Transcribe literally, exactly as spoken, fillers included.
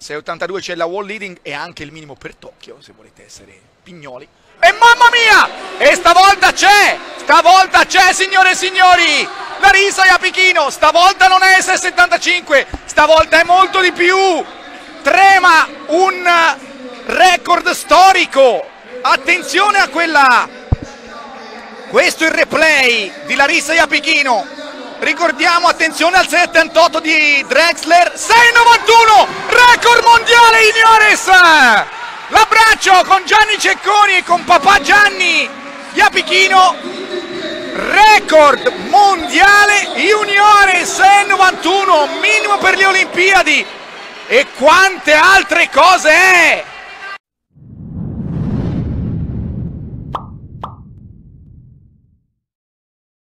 sei ottantadue c'è la wall leading e anche il minimo per Tokyo, se volete essere pignoli. E mamma mia! E stavolta c'è! Stavolta c'è, signore e signori! Larissa Iapichino, stavolta non è S settantacinque, stavolta è molto di più! Trema un record storico! Attenzione a quella! Questo è il replay di Larissa Iapichino. Ricordiamo, attenzione al settantotto di Drexler, sei novantuno, record mondiale juniores! L'abbraccio con Gianni Cecconi e con papà Gianni Iapichino, record mondiale juniores, sei novantuno, minimo per le Olimpiadi. E quante altre cose è!